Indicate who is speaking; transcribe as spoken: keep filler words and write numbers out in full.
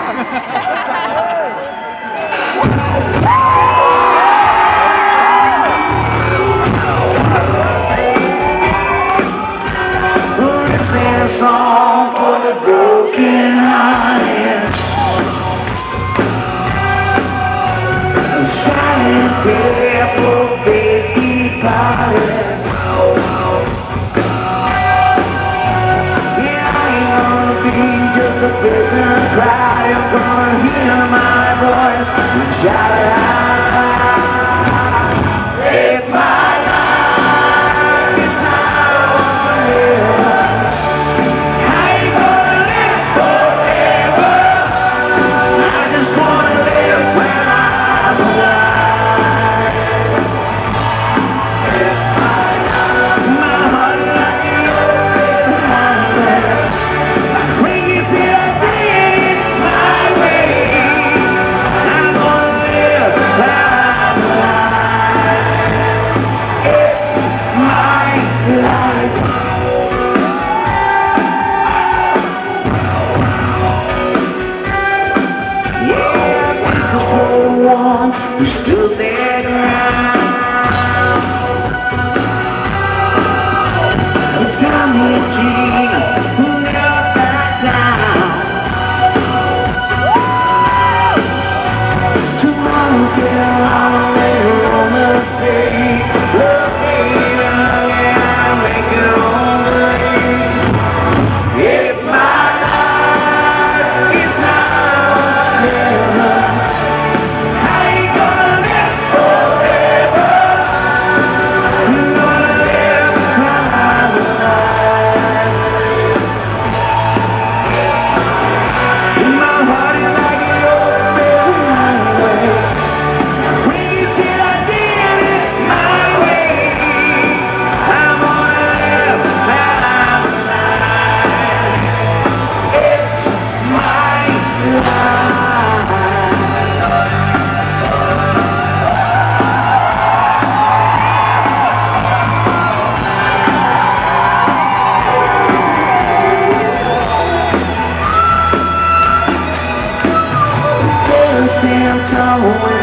Speaker 1: Song for the broken hearted, a silent prayer for faith departed. Yeah, I ain't gonna be just a face in a crowd. You're gonna hear my voice and shout it out. It's my life, it's not over. We stood their ground. Tell me a dream, who never back down. Tomorrow's getting long, later on the sea. Love me, and make it on the beach. It's my life, it's not never. Stand tall.